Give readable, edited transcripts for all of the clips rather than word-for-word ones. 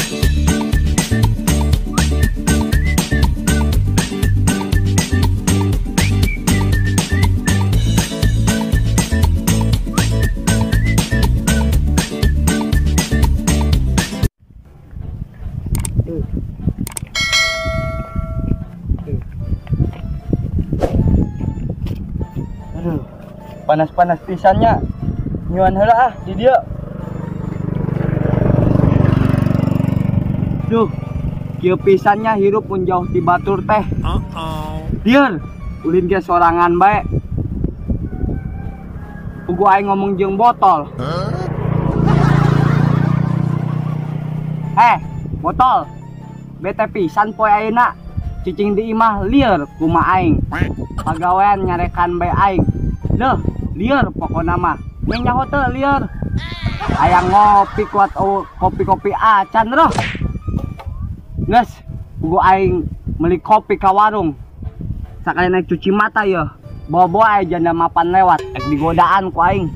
Aduh, panas-panas pisannya. Nyuan heula di dia. Duh, kieu pisannya hirup pun jauh ti batur teh. Dieur, ulin ge sorangan bae. Pugu aing ngomong jeung botol. Botol. Bete pisan poe ayeuna. Cicing di imah lieur kumaha aing. Pagawean nyarekan bae aing. Leuh, lieur pokona mah. Yang nyaho teh lieur. Aya ngopi kuat kopi-kopi acan roh. Geus, pugu aing meuli kopi ka warung. Sakali naik cuci mata ya. Bawa-bawa aja janda mapan lewat. Ek digodaan ku aing.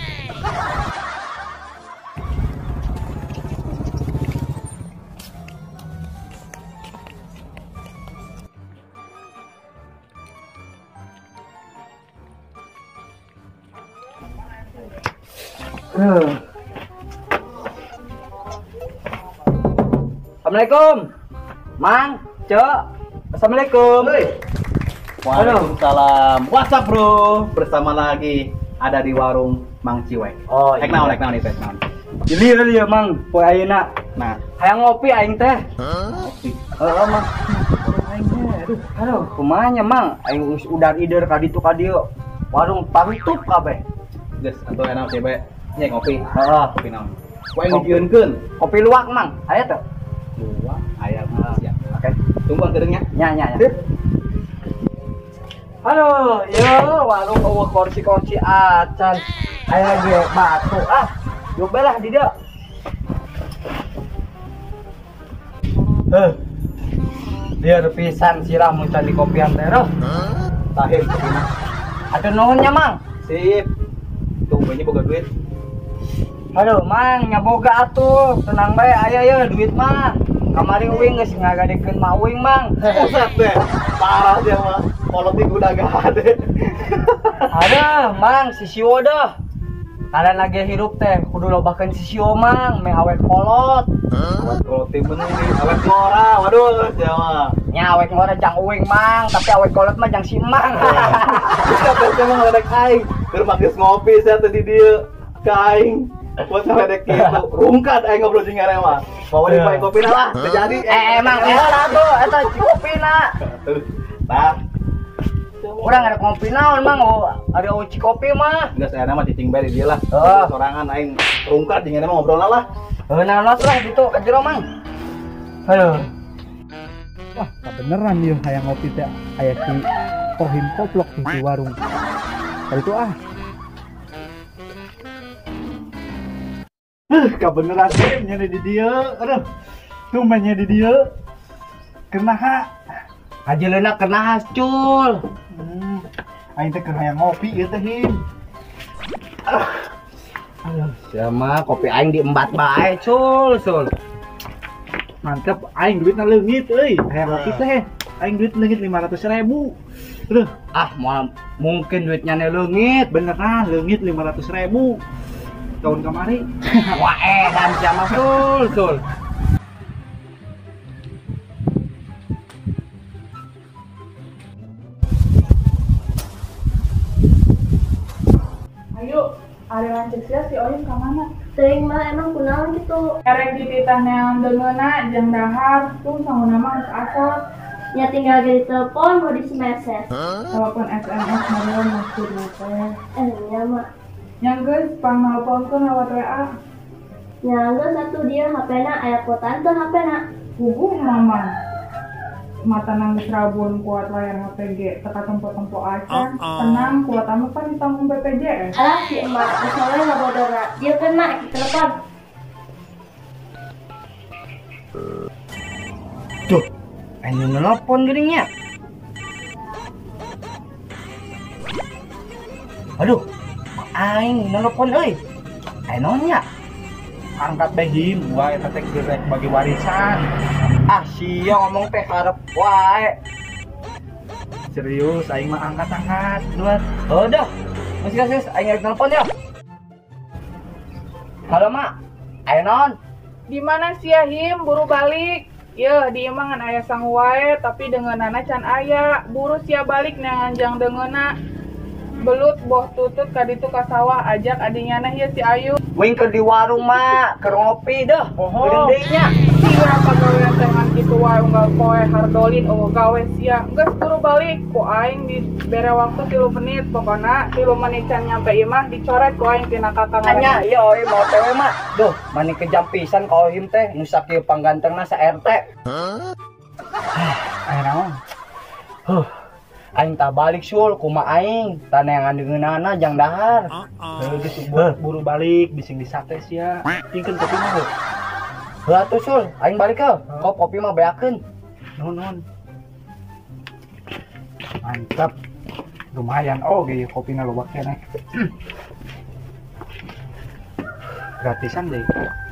Assalamualaikum, Mang, Cek. Assalamualaikum. Waalaikumsalam. What's up bro? Bersama lagi ada di warung Mang Ciwek. Oh, Ek naon nih, Tek naon. Jadi ya Mang, poe ayeuna. Nah, Hayang ngopi aing teh. ngopi. Mang. Aduh, kumaha nya Mang? Aing udar ider ka ditu ka dieu. Warung tutup kabeh. Geus, atuh enak teh bae. Nya ngopi. Heeh. Kopi naon? Poe ngijieunkeun. Kopi luwak Mang, aya teh? Luwak aya mah siap. Oke. Tunggu keringnya. Nya. Aduh, ya warung eueuh kursi-kursi acan. Aya ge batu Yuk belah di dia. Liar pisan sirah muncan di kopian teh roh. Tahir kopina. Atuh nuhunnya Mang. Sip. Tunggu nya boga duit. Aduh Mang, nyaboga atuh. Tenang bae aya ya duit mah. Kamari uing geus ngagadekeun mah uing Mang. Buset deh. Parah dia mah. Politik udah gak ada. Ada Mang, si Sio dah. Kalian lagi hidup teh, kudu lobakeun si Sio Mang, me awet kolot. Awet kolot teh bener nih, awet ngora. Waduh, sia mah. Nya awet ngora jang uing Mang, tapi awet kolot mah jang si Mang. Bisa teh mah ngadek aing. Keur geus ngopi saya teh di dieu. Ka aing. Buat ngadek kitu. Rungkat aing ngobrol jeung arek mah. Bawa di pae kopina lah, terjadi. Mang, lah tuh eta kopina. Tah. Urang ada kopi naon Mang, ada uci kopi mah. Enggak saya nama cicing bae di dieu lah. Sorangan aing rungkat jeung arek mah ngobrolna lah. Naon lah gitu ka jero Mang. Aduh. Wah, beneran dia hayang ngopi teh aya si Tohim koplok di warung. Kali itu kebeneran teh nya di dieu. Aduh. Tumanya di dieu. Kenaha? Ajeulna kena cul. Aing teh keur hayang ngopi ieu teh Him. Aduh, sama kopi aing diembat bae cul. Mantep, aing duitna leungit euy. Hayang ngopi teh. Aing duit leungit 500.000. Aduh, Moal mungkin duitnya leungit. beneran leungit 500.000. Tahun kamari. Wah, dan sama cul. Ayo, ada lanjut si Oyun ke mana? Teuing mah emang kunaon gitu. Erek di titah neon deungeuna jeung dahar tuh sama nama asal Ya tinggal di telepon mau di message. telepon SMS marion maksud teh. Nya mah. Yang geus pangnelponkeun lewat WA. Nya geus satu dia HP-na aya kuotaan teu HP-na. Guguh mama. Mata nangis rabun kuat layar HPG teka tempo-tempo acan. Tenang kuat anu kan ditanggung BPJS. Alah si emak, misalnya nggak bodora. Dia kena di telepon. Tuh, aing nelpon geuning. Aduh, aing nelpon euy. Aing naon nya? angkat behim gua eta teh gerek bagi warisan. Ah sia ngomong teh harap wae. Serius aing mah angkat duat. Oh dah. Masih kasih aing telepon ya. Halo mak. Ayo non. Di mana sih Him buru balik? Ya, di emang ngan aya sang wae tapi dengeunana can aya. Buru sia balik nanganjang dengeuna. Belut boh tutut ka ditu ka sawah ajak adinyana ieu si Ayu. Wing ke di warung mak, ke ngopi dah. Poho. Gedenya. Sia pagawean teh ngan kitu wae unggal poe hardolin gawe sia. Geus buru balik ku aing di bere waktu 3 menit pokona 3 menit can nyampe imah dicoret ku aing tina kakang. Hanya iya oi mau tewe mak. Duh, mani kejam pisan ka Ohim teh nu sakieu panggantengna sa RT. Aya naon? Aing tak balik sul kumaha aing taneangan deungeunana jang dahar. Geus buru balik bising disate sia. Tingkeun kopi mah. Heula atuh sul, aing balik ke. Kau kopi mah beakeun. Nuhun. Mantap. Lumayan oge kopina loba keneh. Gratisan deh.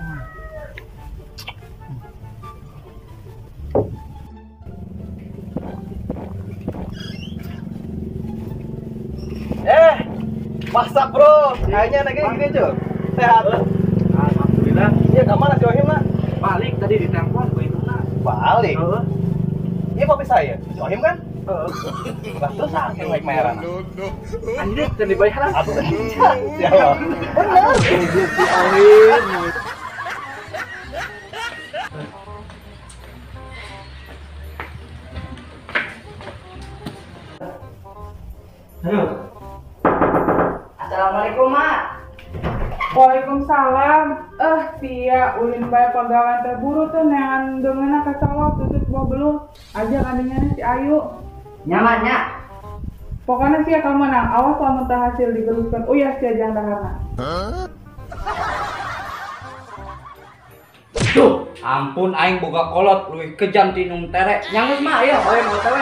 Masak bro, kayaknya lagi gini cuy. Sehat. Alhamdulillah. Iya, kemana si Ohim nak? Balik tadi di telepon gue itu nak. Balik. Ini kopi saya, si Ohim kan? Lah terus saking naik merah. Anjir, jadi bayar. Aduh, siapa? Bener. Si Ohim. Assalamualaikum mak. Waalaikumsalam. Sia ulin bae pagawean teh buru teh neangan deungeuna ka sawah tutut buah belut. Ajak adinyana si Ayu. Nyamannya. Pokoknya sia kamu menang. Awas lamun teu hasil digeluskeun. Uyah sia jang daharna. Duh, ampun aing boga kolot leuwih kejam ti num tere. Nyangeus mah aya hoy mau tewe.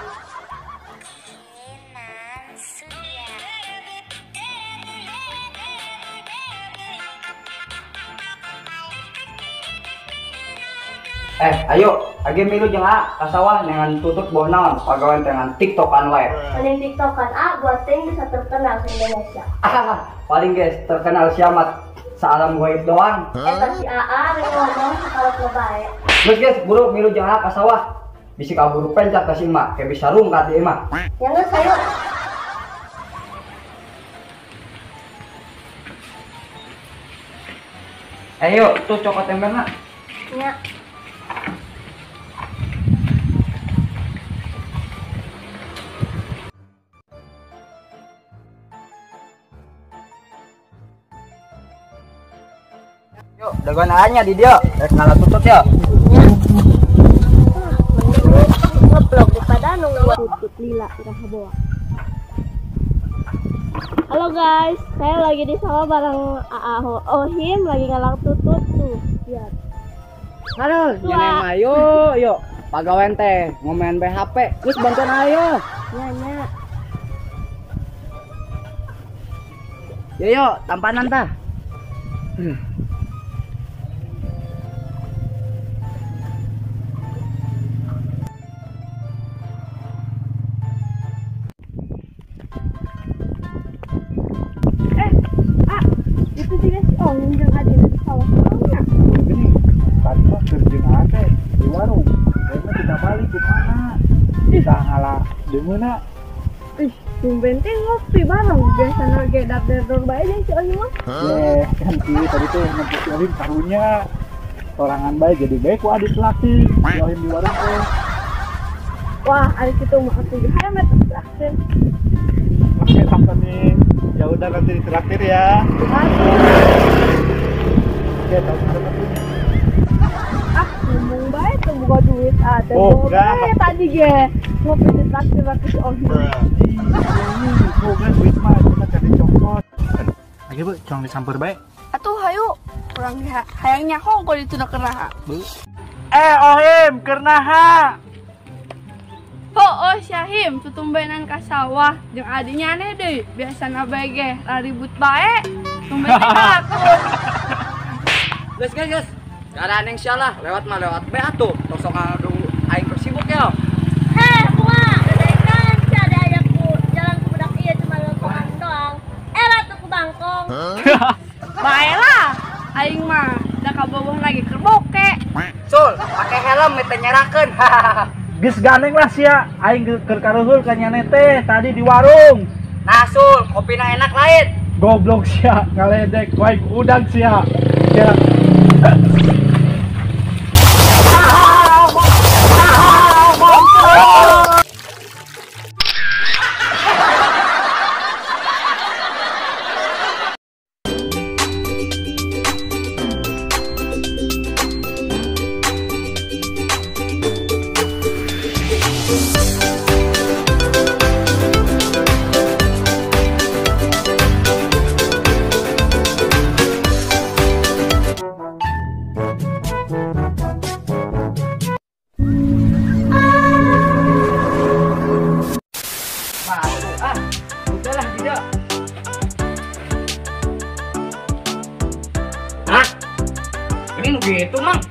Ayo, age milu jeung ka sawah dengan tutut boh naon pagawean dengan TikTokan wae. Mending TikTokan buat ting bisa terkenal di Indonesia. Paling guys terkenal siamat salam gaib doang. Eta si AA yang ngomong kalau lebae. Terus guys, buru milu jeung ka sawah. Bisi kaburu pencak ka si emak, ke bisa rungkat di emak. Yang geus ayo. Ayo, tuh cokot emberna. Nya. Yuk, daguan aanya di dia. Rek ngalah tutut ya. Ngeblok daripada nunggu tutut lila udah bawa. Halo guys, saya lagi di sawah bareng AA Ohim lagi ngalang tutut tuh. Lihat. Aduh, jangan mah yuk. Pagawean teh ngomen BHP. Terus bantuan ayo. Nya. Yuk, tampanan tah. Itu juga si Ohim yang ada di sawah sawahnya. Gini, tadi mah kerjaan ate di warung. Kayaknya kita balik ke mana? Kita ngalah di mana? Ih, tumben teh ngopi bareng. Biasanya ge dapur bae jeung si Ohim mah. Kan tadi tuh nanti si Ohim karunya sorangan baik jadi baik ku adik laki. Si Ohim di warung teh. Wah, adik itu mah atuh hayu mah traktir. Oke, sampai nih. Ya udah nanti ditraktir ya. Oke, tahu Ngomong bae tuh buka duit ada. Oh, enggak. Tadi ge ngopi di traktir si Ohim. Oh, kan duit mah kita cari cokot. Lagi bu, cong disampur baik. Atuh hayu, kurang hayangnya hongko di tuna keraha. Ohim, kernaha. Oh Syahim, tutumbenan ka sawah jeung adinya aneh deui. Biasana bae ge ribut bae. Tumben takut. Guys. Gak ada yang salah, lewat be atuh. Tosok ngadu aing bersibuk ya. Bunga, kadang ada ayahku jalan ke budak iya cuma lempongan doang. Ratu ke bangkong. Baiklah, aing mah udah kabawah lagi kerboke. Sul, pakai helm eta nyerakeun. Geus ganeng lah sia, aing keur karuhul ka nyane teh tadi di warung. Nah, Sul, kopina enak lain. Goblok sia, ngaledek wae udang sia. Ya. Udahlah dia. Hah? Ini gitu, Mang.